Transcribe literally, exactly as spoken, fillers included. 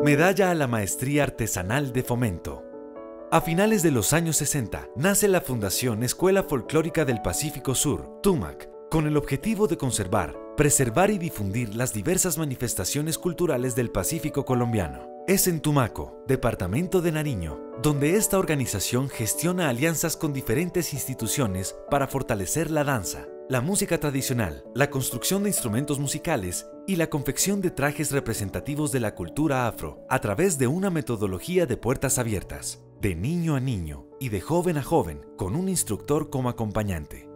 Medalla a la Maestría Artesanal de Fomento. A finales de los años sesenta, nace la Fundación Escuela Folclórica del Pacífico Sur, TUMAC, con el objetivo de conservar, preservar y difundir las diversas manifestaciones culturales del Pacífico colombiano. Es en Tumaco, departamento de Nariño, donde esta organización gestiona alianzas con diferentes instituciones para fortalecer la danza, la música tradicional, la construcción de instrumentos musicales y la confección de trajes representativos de la cultura afro a través de una metodología de puertas abiertas, de niño a niño y de joven a joven, con un instructor como acompañante.